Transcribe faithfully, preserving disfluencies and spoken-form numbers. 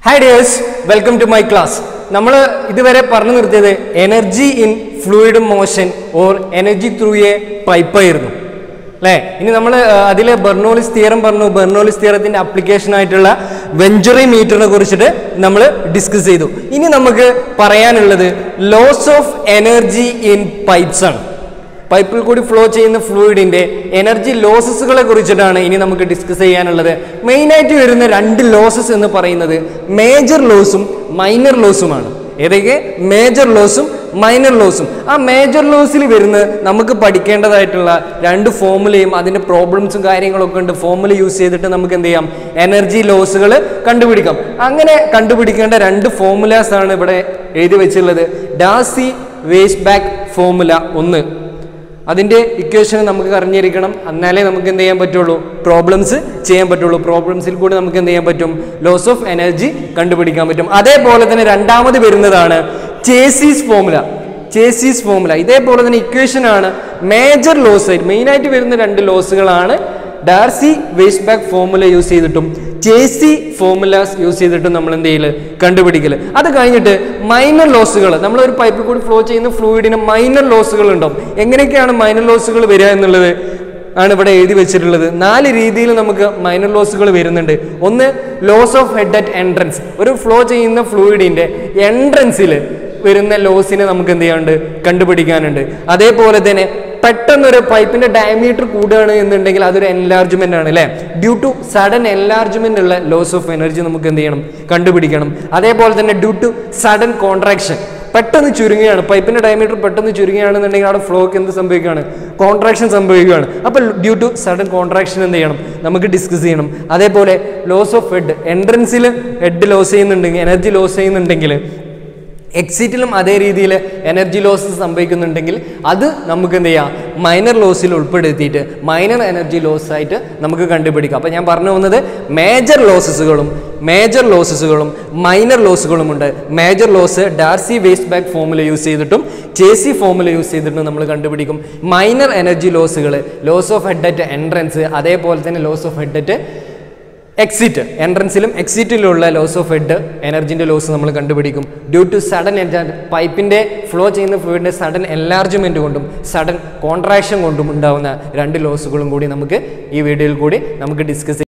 Hi dears, welcome to my class. നമ്മൾ ഇതുവരെ പറഞ്ഞു നിർത്തിയത് energy in fluid motion or energy through a pipe ആയിരുന്നു അല്ലേ. ഇനി നമ്മൾ അതിലെ ബെർണോളിസ് തിയറം പറഞ്ഞു. ബെർണോളിസ് തിയറത്തിന്റെ ആപ്ലിക്കേഷൻ ആയിട്ടുള്ള വെഞ്ചറി മീറ്ററിനെ കുറിച്ചിട്ട് നമ്മൾ ഡിസ്കസ് ചെയ്തു. ഇനി നമുക്ക് പറയാനുള്ളത് loss of energy in pipes ആണ്. പൈപ്പിൽ കൂടി ഫ്ലോ ചെയ്യുന്ന ഫ്ലൂയിഡിന്റെ എനർജി ലോസസുകളെ കുറിച്ചിട്ടാണ് ഇനി നമുക്ക് ഡിസ്കസ് ചെയ്യാനുള്ളത്. മെയിനായിട്ട് വരുന്ന രണ്ട് ലോസസ് എന്ന് പറയുന്നത് മേജർ ലോസും മൈനർ ലോസുമാണ്. ഏതൊക്കെ? മേജർ ലോസും മൈനർ ലോസും. ആ മേജർ ലോസിൽ വരുന്ന നമുക്ക് പഠിക്കേണ്ടതായിട്ടുള്ള രണ്ട് ഫോമുലയും അതിന്റെ പ്രോബ്ലംസും കാര്യങ്ങളൊക്കെ ഉണ്ട്. ഫോമുല യൂസ് ചെയ്തിട്ട് നമുക്ക് എന്ത് ചെയ്യാം? എനർജി ലോസുകൾ കണ്ടുപിടിക്കാം. അങ്ങനെ കണ്ടുപിടിക്കേണ്ട രണ്ട് ഫോമുലാസ് ആണ് ഇവിടെ എഴുതി വെച്ചുള്ളത്. ഡാസി വേസ്റ്റ് ബാക്ക് ഫോമുല ഒന്ന്, അതിൻ്റെ ഇക്വേഷൻ നമുക്ക് അറിഞ്ഞിരിക്കണം. എന്നാലേ നമുക്ക് എന്ത് ചെയ്യാൻ പറ്റുള്ളൂ? പ്രോബ്ലംസ് ചെയ്യാൻ പറ്റുള്ളൂ. പ്രോബ്ലംസിൽ കൂടി നമുക്ക് എന്ത് ചെയ്യാൻ പറ്റും? ലോസ് ഓഫ് എനർജി കണ്ടുപിടിക്കാൻ പറ്റും. അതേപോലെ തന്നെ രണ്ടാമത് വരുന്നതാണ് ചേസീസ് ഫോമുല. ചേസീസ് ഫോമുല ഇതേപോലെ തന്നെ ഇക്വേഷൻ ആണ്. മേജർ ലോസ് ആയിട്ട് മെയിനായിട്ട് വരുന്ന രണ്ട് ലോസുകളാണ് Darcy Weisbach formula use ചെയ്തിട്ടും ചേസി ഫോമുലാസ് യൂസ് ചെയ്തിട്ടും നമ്മൾ എന്ത് ചെയ്യല്? കണ്ടുപിടിക്കല്. അത് കഴിഞ്ഞിട്ട് മൈനർ ലോസുകൾ, നമ്മൾ ഒരു പൈപ്പിൽ കൂടി ഫ്ലോ ചെയ്യുന്ന ഫ്ലൂയിഡിന് മൈനർ ലോസുകൾ ഉണ്ടാവും. എങ്ങനെയൊക്കെയാണ് മൈനർ ലോസുകൾ വരിക എന്നുള്ളത് ആണ് ഇവിടെ എഴുതി വെച്ചിട്ടുള്ളത്. നാല് രീതിയിൽ നമുക്ക് മൈനർ ലോസുകൾ വരുന്നുണ്ട്. ഒന്ന്, loss of head at entrance. ഒരു ഫ്ലോ ചെയ്യുന്ന ഫ്ലൂയിഡിന്റെ എൻട്രൻസിൽ വരുന്ന ലോസിനെ നമുക്ക് എന്ത് ചെയ്യാനുണ്ട്? കണ്ടുപിടിക്കാനുണ്ട്. അതേപോലെ തന്നെ പെട്ടെന്നൊരു പൈപ്പിന്റെ ഡയമീറ്റർ കൂടുകയാണ് എന്നുണ്ടെങ്കിൽ അതൊരു എൻലാർജ്മെന്റ് ആണ് അല്ലേ. ഡ്യൂ ടു സഡൻ എൻലാർജ്മെന്റ് ഉള്ള ലോസ് ഓഫ് എനർജി നമുക്ക് എന്ത് ചെയ്യണം? കണ്ടുപിടിക്കണം. അതേപോലെ തന്നെ ഡ്യൂ ടു സഡൻ കോൺട്രാക്ഷൻ, പെട്ടെന്ന് ചുരുങ്ങുകയാണ് പൈപ്പിന്റെ ഡയമീറ്റർ പെട്ടെന്ന് ചുരുങ്ങുകയാണെന്നുണ്ടെങ്കിൽ അവിടെ ഫ്ലോക്ക് എന്ത് സംഭവിക്കുകയാണ്? കോൺട്രാക്ഷൻ സംഭവിക്കുകയാണ്. അപ്പോൾ ഡ്യൂ ടു സഡൻ കോൺട്രാക്ഷൻ എന്ത് ചെയ്യണം? നമുക്ക് ഡിസ്കസ് ചെയ്യണം. അതേപോലെ ലോസ് ഓഫ് ഹെഡ്, എൻട്രൻസിൽ ഹെഡ് ലോസ് ചെയ്യുന്നുണ്ടെങ്കിൽ, എനർജി ലോസ് ചെയ്യുന്നുണ്ടെങ്കിൽ എക്സിറ്റിലും അതേ രീതിയിൽ എനർജി ലോസ് സംഭവിക്കുന്നുണ്ടെങ്കിൽ അത് നമുക്ക് എന്ത് ചെയ്യാം? മൈനർ ലോസിൽ ഉൾപ്പെടുത്തിയിട്ട് മൈനർ എനർജി ലോസ് ആയിട്ട് നമുക്ക് കണ്ടുപിടിക്കാം. അപ്പോൾ ഞാൻ പറഞ്ഞു വന്നത് മേജർ ലോസസുകളും മേജർ ലോസസുകളും മൈനർ ലോസുകളും ഉണ്ട്. Major loss Darcy Weisbach formula use ചെയ്തിട്ടും ചേസി ഫോമുല യൂസ് ചെയ്തിട്ടും നമ്മൾ കണ്ടുപിടിക്കും. മൈനർ എനർജി ലോസുകൾ loss of head at entrance, അതേപോലെ തന്നെ loss of head at exit, എൻട്രൻസിലും എക്സിറ്റിലുള്ള ലോസ് ഓഫ് ഹെഡ് എനർജിൻ്റെ ലോസ് നമ്മൾ കണ്ടുപിടിക്കും. ഡ്യൂ ടു സഡൻ പൈപ്പിൻ്റെ ഫ്ലോ ചെയ്യുന്ന ഫ്ലൂയിഡിൻ്റെ സഡൻ എൻലാർജ്മെൻറ്റ് കൊണ്ടും സഡൻ കോൺട്രാക്ഷൻ കൊണ്ടും ഉണ്ടാകുന്ന രണ്ട് ലോസുകളും കൂടി നമുക്ക് ഈ വീഡിയോയിൽ കൂടി നമുക്ക് ഡിസ്കസ് ചെയ്യാം.